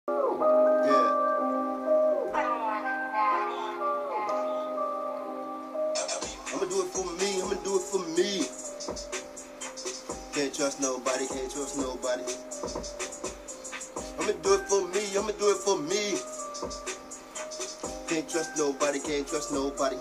Yeah. I'ma do it for me, I'ma do it for me. Can't trust nobody, can't trust nobody. I'ma do it for me, I'ma do it for me. Can't trust nobody, can't trust nobody.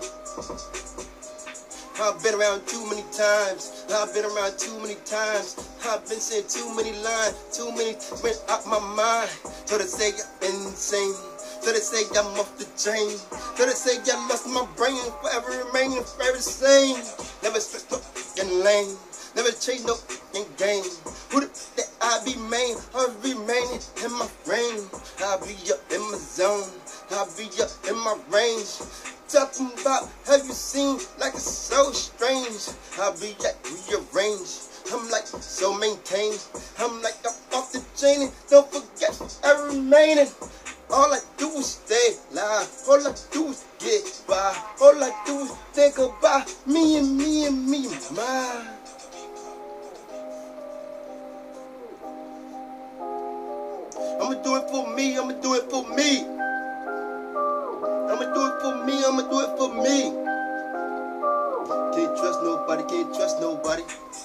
I've been around too many times. I've been around too many times. I've been saying too many lines. Too many went out my mind. So they say I'm insane. So they say I'm off the chain. So they say I lost my brain. Forever remaining forever same. Never switch no f***ing lane. Never change no f***ing game. Who the f*** that I be main? I'll remain in my frame. I'll be up in my zone. I'll be up in my range. Talking about, have you seen, like it's so strange. I'll be like rearranged. I'm like so maintained. I'm like I'm off the chain. And don't forget I remaining. All I do is stay alive. All I do is get by. All I do is think about me and me and me and mine. I'ma do it for me. I'ma do it for me. I'ma do it for me, I'ma do it for me. Can't trust nobody, can't trust nobody.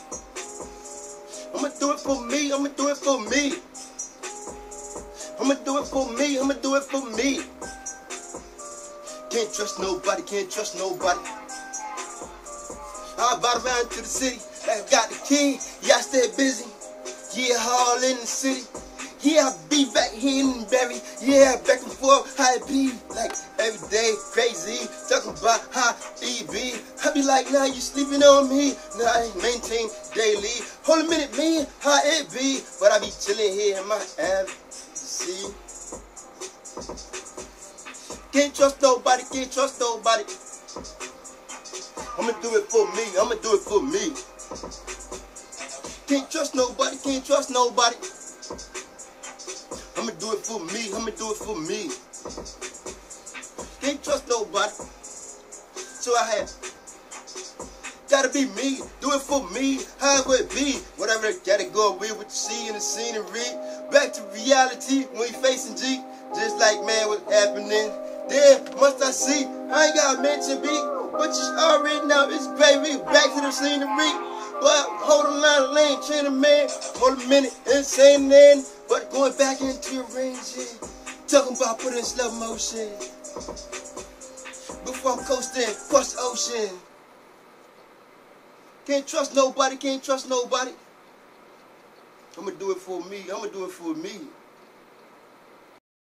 I'ma do it for me, I'ma do it for me. I'ma do it for me, I'ma do it for me. Can't trust nobody, can't trust nobody. I bought around to the city, I got the key, yeah I stay busy. Yeah, all in the city. Yeah, I be back here in Berry. Yeah, back and forth, how it be like every day, crazy. Talking about how it be. I be like, nah, you sleeping on me. Nah, I maintain daily. Hold a minute, man, how it be. But I be chilling here in my app. See? Can't trust nobody, can't trust nobody. I'ma do it for me, I'ma do it for me. Can't trust nobody, can't trust nobody. I'ma do it for me, I'ma do it for me. Can't trust nobody. So I have gotta be me, do it for me, however it be. Whatever it gotta go with what you see in the scenery. Back to reality when we facing G. Just like man, what's happening? There must I see, I ain't gotta mention beat. But you already know it's baby, back to the scenery. But hold on line, lane, chain a man. Hold a minute, insane then. But going back into your range, yeah. Talking about putting in slow motion. Before I'm coasting across the ocean. Can't trust nobody, can't trust nobody. I'ma do it for me, I'ma do it for me.